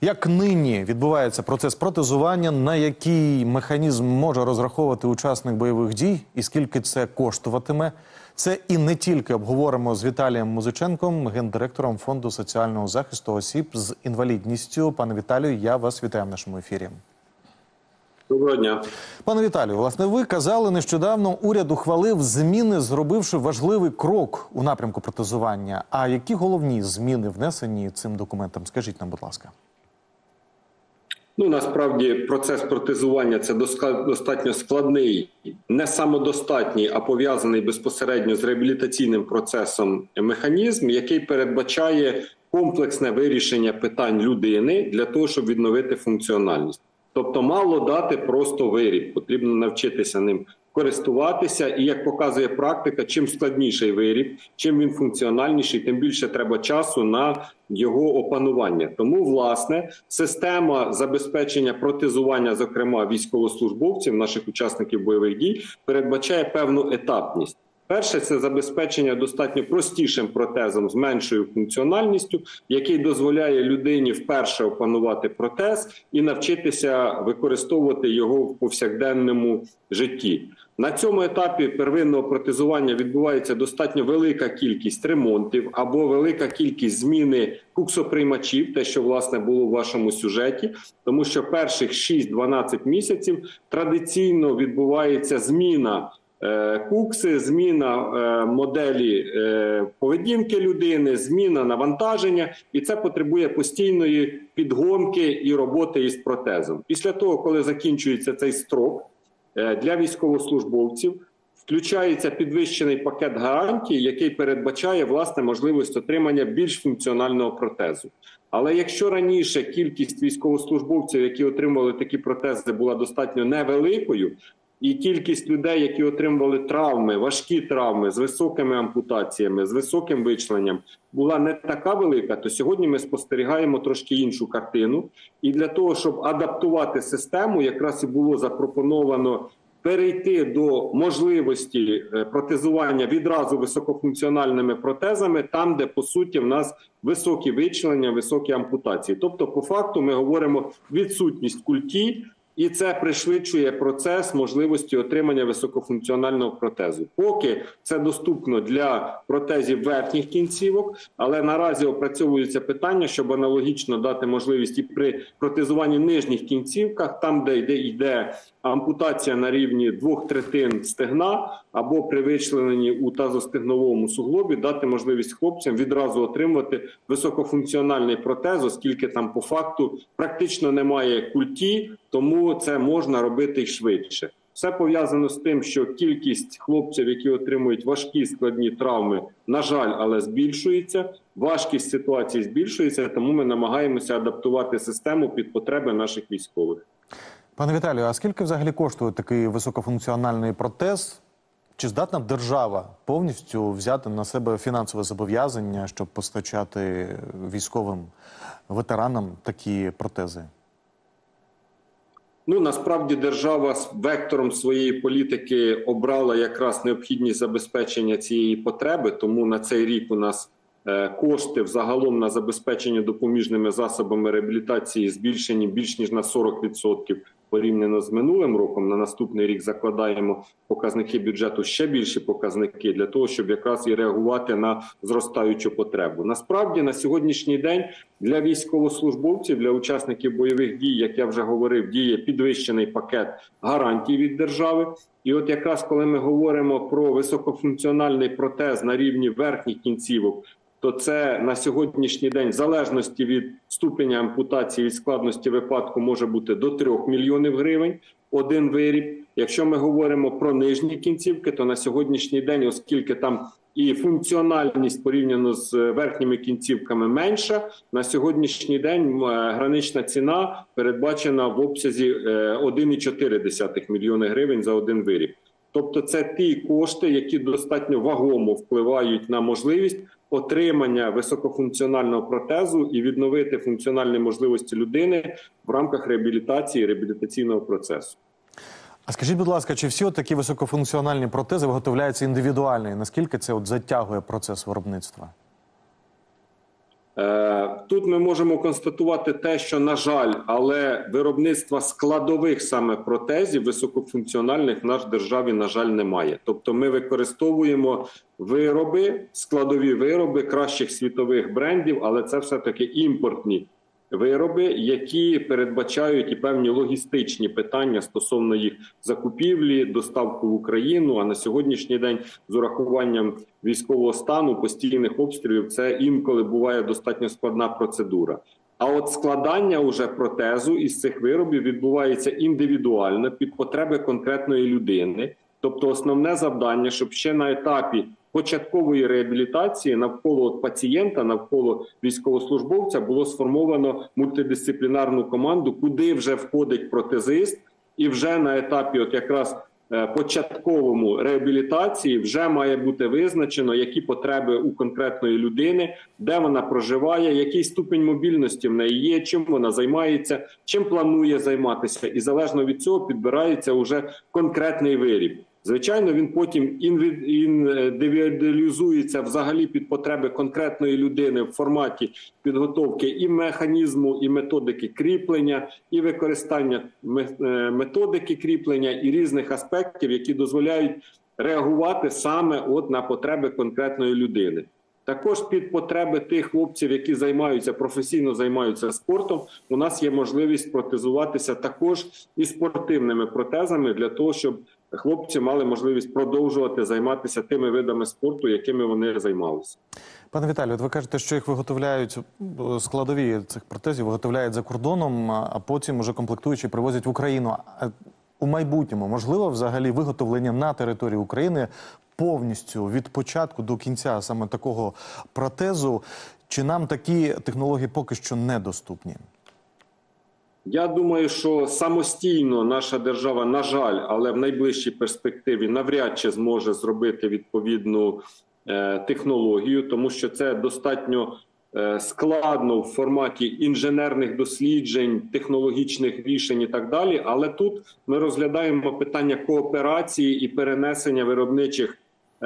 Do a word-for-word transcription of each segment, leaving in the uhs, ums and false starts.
Як нині відбувається процес протезування, на який механізм може розраховувати учасник бойових дій і скільки це коштуватиме? Це і не тільки обговоримо з Віталієм Музиченком, гендиректором Фонду соціального захисту осіб з інвалідністю. Пане Віталію, я вас вітаю в нашому ефірі. Доброго дня. Пане Віталію, власне, ви казали нещодавно, уряд ухвалив зміни, зробивши важливий крок у напрямку протезування. А які головні зміни внесені цим документом? Скажіть нам, будь ласка. Ну, насправді, процес протезування – це достатньо складний, не самодостатній, а пов'язаний безпосередньо з реабілітаційним процесом механізм, який передбачає комплексне вирішення питань людини для того, щоб відновити функціональність. Тобто мало дати просто виріб, потрібно навчитися ним користуватися. І, як показує практика, чим складніший виріб, чим він функціональніший, тим більше треба часу на його опанування. Тому, власне, система забезпечення протезування, зокрема військовослужбовців, наших учасників бойових дій, передбачає певну етапність. Перше – це забезпечення достатньо простішим протезом з меншою функціональністю, який дозволяє людині вперше опанувати протез і навчитися використовувати його в повсякденному житті. На цьому етапі первинного протезування відбувається достатньо велика кількість ремонтів або велика кількість зміни куксоприймачів, те, що, власне, було в вашому сюжеті, тому що перших шість-дванадцять місяців традиційно відбувається зміна кукси, зміна моделі поведінки людини, зміна навантаження, і це потребує постійної підгонки і роботи із протезом. Після того, коли закінчується цей строк, для військовослужбовців включається підвищений пакет гарантій, який передбачає, власне, можливість отримання більш функціонального протезу. Але якщо раніше кількість військовослужбовців, які отримували такі протези, була достатньо невеликою, і кількість людей, які отримували травми, важкі травми з високими ампутаціями, з високим вичленням, була не така велика, то сьогодні ми спостерігаємо трошки іншу картину. І для того, щоб адаптувати систему, якраз і було запропоновано перейти до можливості протезування відразу високофункціональними протезами там, де, по суті, в нас високі вичленення, високі ампутації. Тобто, по факту, ми говоримо відсутність культі, і це пришвидшує процес можливості отримання високофункціонального протезу. Поки це доступно для протезів верхніх кінцівок, але наразі опрацьовується питання, щоб аналогічно дати можливість і при протезуванні нижніх кінцівках, там, де йде, йде ампутація на рівні двох третин стегна, або при вичлененні у тазостегновому суглобі, дати можливість хлопцям відразу отримувати високофункціональний протез, оскільки там по факту практично немає культі, тому це можна робити й швидше. Все пов'язано з тим, що кількість хлопців, які отримують важкі складні травми, на жаль, але збільшується. Важкість ситуації збільшується, тому ми намагаємося адаптувати систему під потреби наших військових. Пане Віталію, а скільки взагалі коштує такий високофункціональний протез? Чи здатна держава повністю взяти на себе фінансове зобов'язання, щоб постачати військовим ветеранам такі протези? Ну, насправді держава з вектором своєї політики обрала якраз необхідність забезпечення цієї потреби, тому на цей рік у нас кошти взагалом на забезпечення допоміжними засобами реабілітації збільшені більш ніж на сорок відсотків порівняно з минулим роком. На наступний рік закладаємо показники бюджету ще більші показники для того, щоб якраз і реагувати на зростаючу потребу. Насправді на сьогоднішній день для військовослужбовців, для учасників бойових дій, як я вже говорив, діє підвищений пакет гарантій від держави. І от якраз коли ми говоримо про високофункціональний протез на рівні верхніх кінцівок, то це на сьогоднішній день, в залежності від ступеня ампутації і складності випадку, може бути до трьох мільйонів гривень один виріб. Якщо ми говоримо про нижні кінцівки, то на сьогоднішній день, оскільки там і функціональність порівняно з верхніми кінцівками менша, на сьогоднішній день гранична ціна передбачена в обсязі один і чотири десятих мільйони гривень за один виріб. Тобто це ті кошти, які достатньо вагомо впливають на можливість отримання високофункціонального протезу і відновити функціональні можливості людини в рамках реабілітації і реабілітаційного процесу. А скажіть, будь ласка, чи всі такі високофункціональні протези виготовляються індивідуально? І наскільки це от затягує процес виробництва? Тут ми можемо констатувати те, що, на жаль, але виробництва складових саме протезів високофункціональних в нашій державі, на жаль, немає. Тобто ми використовуємо вироби, складові вироби кращих світових брендів, але це все-таки імпортні вироби, які передбачають і певні логістичні питання стосовно їх закупівлі, доставку в Україну, а на сьогоднішній день з урахуванням військового стану, постійних обстрілів, це інколи буває достатньо складна процедура. А от складання уже протезу із цих виробів відбувається індивідуально під потреби конкретної людини. Тобто основне завдання, щоб ще на етапі початкової реабілітації навколо пацієнта, навколо військовослужбовця було сформовано мультидисциплінарну команду, куди вже входить протезист, і вже на етапі от якраз початковому реабілітації вже має бути визначено, які потреби у конкретної людини, де вона проживає, який ступінь мобільності в неї є, чим вона займається, чим планує займатися. І залежно від цього підбирається вже конкретний виріб. Звичайно, він потім індивідуалізується взагалі під потреби конкретної людини в форматі підготовки і механізму, і методики кріплення, і використання методики кріплення, і різних аспектів, які дозволяють реагувати саме от на потреби конкретної людини. Також під потреби тих хлопців, які займаються, професійно займаються спортом, у нас є можливість протезуватися також і спортивними протезами для того, щоб хлопці мали можливість продовжувати займатися тими видами спорту, якими вони займалися. Пане Віталію, от ви кажете, що їх виготовляють, складові цих протезів виготовляють за кордоном, а потім уже комплектуючі привозять в Україну. У майбутньому можливо взагалі виготовлення на території України повністю від початку до кінця саме такого протезу? Чи нам такі технології поки що недоступні? Я думаю, що самостійно наша держава, на жаль, але в найближчій перспективі навряд чи зможе зробити відповідну е, технологію, тому що це достатньо е, складно в форматі інженерних досліджень, технологічних рішень і так далі. Але тут ми розглядаємо питання кооперації і перенесення виробничих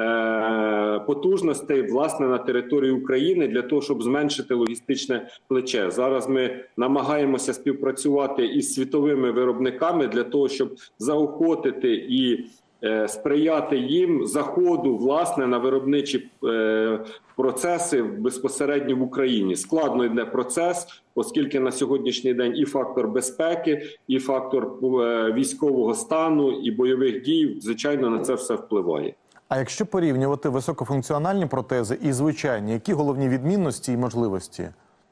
потужностей, власне, на території України для того, щоб зменшити логістичне плече. Зараз ми намагаємося співпрацювати із світовими виробниками для того, щоб заохотити і сприяти їм заходу, власне, на виробничі процеси безпосередньо в Україні. Складно йде процес, оскільки на сьогоднішній день і фактор безпеки, і фактор військового стану, і бойових дій, звичайно, на це все впливає. А якщо порівнювати високофункціональні протези і звичайні, які головні відмінності і можливості?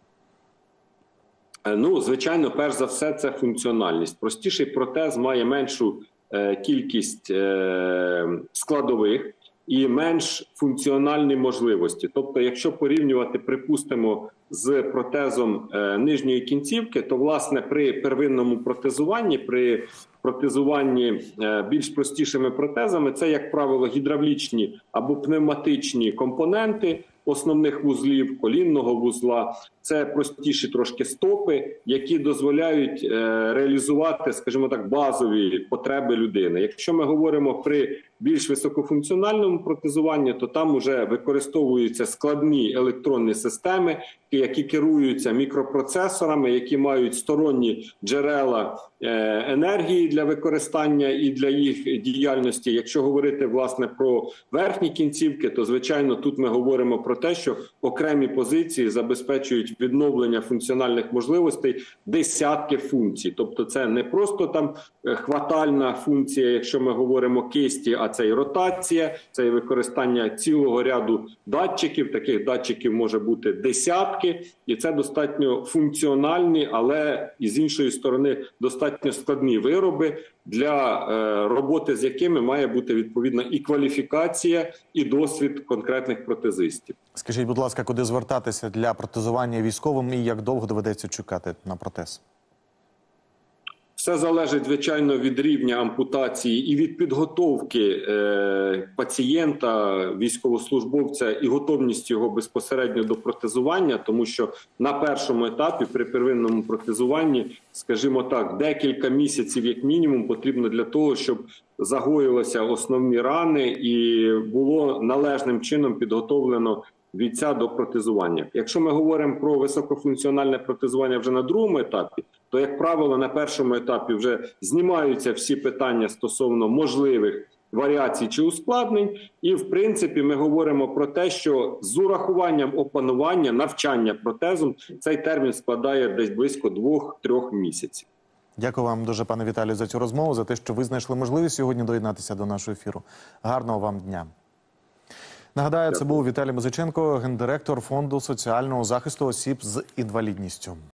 Ну, звичайно, перш за все, це функціональність. Простіший протез має меншу е, кількість е, складових і менш функціональні можливості. Тобто, якщо порівнювати, припустимо, з протезом е, нижньої кінцівки, то, власне, при первинному протезуванні, при протезуванні е, більш простішими протезами, це, як правило, гідравлічні або пневматичні компоненти основних вузлів, колінного вузла. Це простіші трошки стопи, які дозволяють е, реалізувати, скажімо так, базові потреби людини. Якщо ми говоримо при більш високофункціональному протезуванні, то там вже використовуються складні електронні системи, які керуються мікропроцесорами, які мають сторонні джерела е, енергії для використання і для їх діяльності. Якщо говорити, власне, про верхні кінцівки, то, звичайно, тут ми говоримо про те, що окремі позиції забезпечують відновлення функціональних можливостей десятки функцій. Тобто це не просто там хватальна функція, якщо ми говоримо кисті, а це і ротація, це і використання цілого ряду датчиків. Таких датчиків може бути десятки, і це достатньо функціональні, але і з іншої сторони достатньо складні вироби, для е, роботи з якими має бути відповідна і кваліфікація, і досвід конкретних протезистів. Скажіть, будь ласка, куди звертатися для протезування військовим і як довго доведеться чекати на протез? Все залежить, звичайно, від рівня ампутації і від підготовки е, пацієнта, військовослужбовця і готовності його безпосередньо до протезування, тому що на першому етапі при первинному протезуванні, скажімо так, декілька місяців як мінімум потрібно для того, щоб загоїлися основні рани і було належним чином підготовлено бійця до протезування. Якщо ми говоримо про високофункціональне протезування вже на другому етапі, то, як правило, на першому етапі вже знімаються всі питання стосовно можливих варіацій чи ускладнень. І, в принципі, ми говоримо про те, що з урахуванням опанування, навчання протезом, цей термін складає десь близько двох-трьох місяців. Дякую вам дуже, пане Віталію, за цю розмову, за те, що ви знайшли можливість сьогодні доєднатися до нашого ефіру. Гарного вам дня. Нагадаю, це був Віталій Музиченко, гендиректор Фонду соціального захисту осіб з інвалідністю.